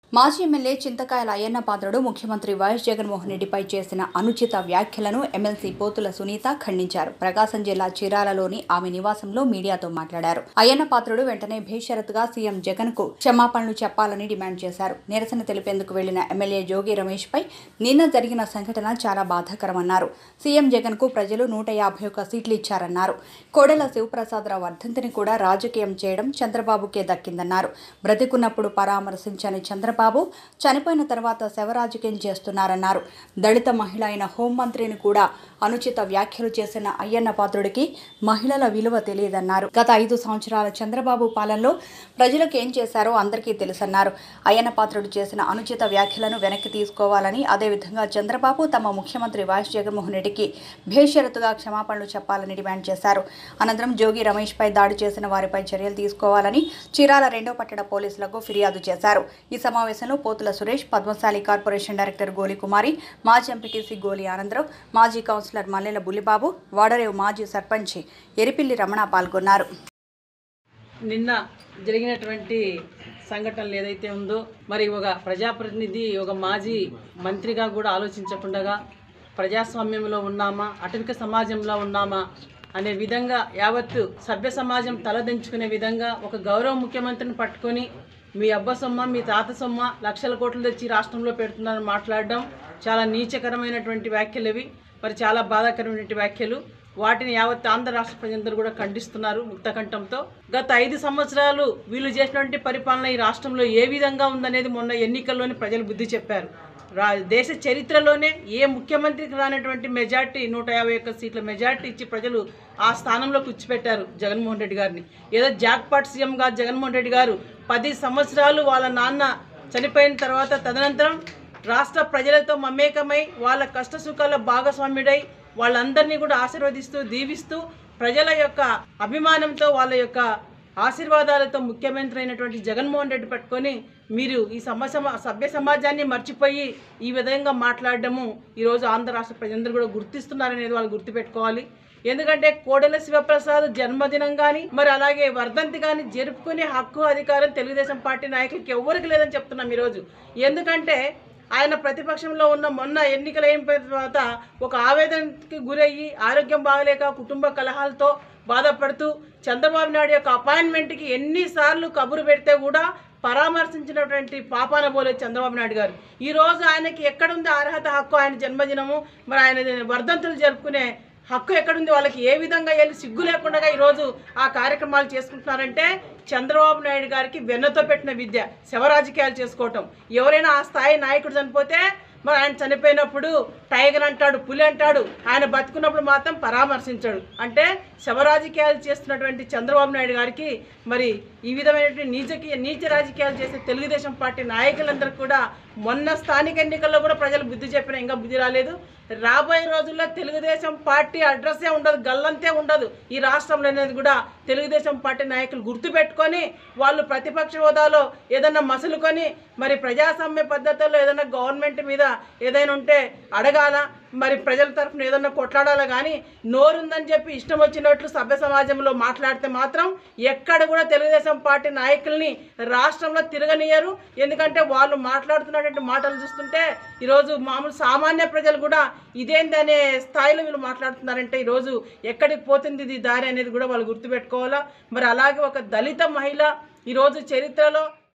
మాజీ ఎమ్మెల్యే చింతకాయల అయ్యన్న పాత్రుడు ముఖ్యమంత్రి వైఎస్ జగన్మోహన్ రెడ్డిపై చేసిన అనుచిత వ్యాఖ్యలను ఎమ్మెల్సీ పోతుల సునీత ఖండించారు. ప్రకాశం జిల్లా చీరాలలోని ఆమె నివాసంలో మీడియాతో మాట్లాడారు. అయ్యన్న పాత్రుడు వెంటనే బేషరతుగా సీఎం జగన్ కు క్షమాపణలు చెప్పాలని డిమాండ్ చేశారు. నిరసన తెలిపేందుకు వెళ్లిన ఎమ్మెల్యే జోగి రమేష్ పై నిన్న జరిగిన సంఘటన చాలా బాధాకరమన్నారు. సీఎం జగన్ కు ప్రజలు 151 సీట్లు ఇచ్చారన్నారు. కోడెల శివప్రసాదరావు వర్ధంతిని కూడా రాజకీయం చేయడం చంద్రబాబుకే దక్కిందన్నారు. బ్రతికున్నప్పుడు పరామర్శించని చంద్రబాబు చనిపోయిన తర్వాత శవరాజకీయం చేస్తున్నారన్నారు. దళిత మహిళ అయిన హోంమంత్రిని కూడా అనుచిత వ్యాఖ్యలు చేసిన అయ్యన్న పాత్రుడికి మహిళల విలువ తెలియదన్నారు. గత 5 సంవత్సరాల చంద్రబాబు పాలనలో ప్రజలకు ఏం చేశారో అందరికీ తెలుసన్నారు. అయ్యన్న పాత్రుడు చేసిన అనుచిత వ్యాఖ్యలను వెనక్కి తీసుకోవాలని, అదేవిధంగా చంద్రబాబు తమ ముఖ్యమంత్రి వైఎస్ జగన్మోహన్ రెడ్డికి బేషరతుగా క్షమాపణలు చెప్పాలని డిమాండ్ చేశారు. అనంతరం జోగి రమేష్ పై దాడి చేసిన వారిపై చర్యలు తీసుకోవాలని చీరాల 2వ పట్టణ పోలీసులకు ఫిర్యాదు చేశారు. ఈ సమావేశంలో పోతుల సురేష్, పద్మశాలి కార్పొరేషన్ డైరెక్టర్ గోలి కుమారి, మాజీ ఎంపీటీసీ గోలి ఆనందరావు, మాజీ కౌన్సిలర్ మల్లెల బుల్లిబాబు, వాడరేవు మాజీ సర్పంచ్ ఎరిపిల్లి రమణ పాల్గొన్నారు. నిన్న జరిగినటువంటి సంఘటనలు ఏదైతే ఉందో, మరి ఒక ప్రజాప్రతినిధి, ఒక మాజీ మంత్రిగా కూడా ఆలోచించకుండా ప్రజాస్వామ్యంలో ఉన్నామా, అటవిక సమాజంలో ఉన్నామా అనే విధంగా యావత్తు సభ్య సమాజం తలదించుకునే విధంగా ఒక గౌరవ ముఖ్యమంత్రిని పట్టుకొని మీ అబ్బ సొమ్మ, మీ తాత సొమ్మ, లక్షల కోట్లు తెచ్చి రాష్ట్రంలో పెడుతున్నారని మాట్లాడడం చాలా నీచకరమైనటువంటి వ్యాఖ్యలు. ఇవి మరి చాలా బాధాకరమైనటువంటి వ్యాఖ్యలు. వాటిని యావత్ ఆంధ్ర రాష్ట్ర ప్రజలందరూ కూడా ఖండిస్తున్నారు ముక్తకంఠంతో. గత 5 సంవత్సరాలు వీళ్ళు చేసినటువంటి పరిపాలన ఈ రాష్ట్రంలో ఏ విధంగా ఉందనేది మొన్న ఎన్నికల్లోనే ప్రజలు బుద్ధి చెప్పారు. దేశ చరిత్రలోనే ఏ ముఖ్యమంత్రికి రానటువంటి మెజార్టీ 151 సీట్ల మెజార్టీ ఇచ్చి ప్రజలు ఆ స్థానంలో కూర్చోపెట్టారు జగన్మోహన్ రెడ్డి గారిని. ఏదో జాక్పాట్ సీఎం గారు జగన్మోహన్ రెడ్డి గారు 10 సంవత్సరాలు వాళ్ళ నాన్న చనిపోయిన తర్వాత తదనంతరం రాష్ట్ర ప్రజలతో మమేకమై వాళ్ళ కష్ట సుఖాల భాగస్వామ్యుడై వాళ్ళందరినీ కూడా ఆశీర్వదిస్తూ దీవిస్తూ ప్రజల యొక్క అభిమానంతో వాళ్ళ యొక్క ఆశీర్వాదాలతో ముఖ్యమంత్రి అయినటువంటి జగన్మోహన్ రెడ్డి పట్టుకొని మీరు ఈ సభ్య సమాజాన్ని మర్చిపోయి ఈ విధంగా మాట్లాడడము ఈరోజు ఆంధ్ర రాష్ట్ర ప్రజలందరూ కూడా గుర్తిస్తున్నారనేది వాళ్ళు గుర్తుపెట్టుకోవాలి. ఎందుకంటే కోడెల శివప్రసాద్ జన్మదినం కానీ, మరి అలాగే వర్ధంతి కానీ జరుపుకునే హక్కు అధికారం తెలుగుదేశం పార్టీ నాయకులకి ఎవరికి లేదని చెప్తున్నాం ఈరోజు. ఎందుకంటే ఆయన ప్రతిపక్షంలో ఉన్న మొన్న ఎన్నికలు అయిపోయిన తర్వాత ఒక ఆవేదనకి గురయ్యి ఆరోగ్యం బాగలేక కుటుంబ కలహాలతో బాధపడుతూ చంద్రబాబు నాయుడు యొక్క అపాయింట్మెంట్కి ఎన్నిసార్లు కబురు పెడితే కూడా పరామర్శించినటువంటి పాపాన పోలేదు చంద్రబాబు నాయుడు గారు. ఈరోజు ఆయనకి ఎక్కడుంది అర్హత, హక్కు? ఆయన జన్మదినము, మరి ఆయన వర్ధంతులు జరుపుకునే హక్కు ఎక్కడుంది? వాళ్ళకి ఏ విధంగా వెళ్ళి సిగ్గు లేకుండా ఈరోజు ఆ కార్యక్రమాలు చేసుకుంటున్నారంటే చంద్రబాబు నాయుడు గారికి వెన్నతో పెట్టిన విద్య శవరాజకీయాలు చేసుకోవటం. ఎవరైనా ఆ స్థాయి నాయకుడు చనిపోతే మరి ఆయన చనిపోయినప్పుడు టైగర్ అంటాడు, పులి అంటాడు, ఆయన బతుకున్నప్పుడు మాత్రం పరామర్శించాడు. అంటే శవరాజకీయాలు చేస్తున్నటువంటి చంద్రబాబు నాయుడు గారికి మరి ఈ విధమైనటువంటి నీచ రాజకీయాలు చేసే తెలుగుదేశం పార్టీ నాయకులందరూ కూడా మొన్న స్థానిక ఎన్నికల్లో కూడా ప్రజలు బుద్ధి చెప్పినా ఇంకా బుద్ధి రాలేదు. రాబోయే రోజుల్లో తెలుగుదేశం పార్టీ అడ్రస్సే ఉండదు, గల్లంతే ఉండదు ఈ రాష్ట్రంలో అనేది కూడా తెలుగుదేశం పార్టీ నాయకులు గుర్తుపెట్టుకొని వాళ్ళు ప్రతిపక్ష హోదాలో ఏదన్నా మసులుకొని మరి ప్రజాస్వామ్య పద్ధతుల్లో ఏదైనా గవర్నమెంట్ మీద ఏదైనా ఉంటే అడగాల, మరి ప్రజల తరఫున ఏదన్నా కొట్లాడాలా. కానీ నోరుందని చెప్పి ఇష్టం వచ్చినట్లు సభ్య సమాజంలో మాట్లాడితే మాత్రం ఎక్కడ కూడా తెలుగుదేశం పార్టీ నాయకుల్ని రాష్ట్రంలో తిరగనియరు. ఎందుకంటే వాళ్ళు మాట్లాడుతున్నటువంటి మాటలు చూస్తుంటే ఈరోజు మామూలు సామాన్య ప్రజలు కూడా ఇదేంది అనే స్థాయిలో వీళ్ళు మాట్లాడుతున్నారంటే ఈరోజు ఎక్కడికి పోతుంది ఇది దారి అనేది కూడా వాళ్ళు గుర్తుపెట్టుకోవాలా. మరి అలాగే ఒక దళిత మహిళ ఈరోజు చరిత్రలో